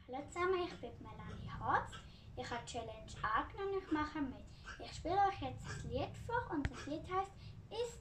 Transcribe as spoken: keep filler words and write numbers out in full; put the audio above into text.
Hallo zusammen, ich bin Melanie Harz. Ich habe die Challenge angenommen, ich mache mit. Ich spiele euch jetzt ein Lied vor und das Lied heißt «Ist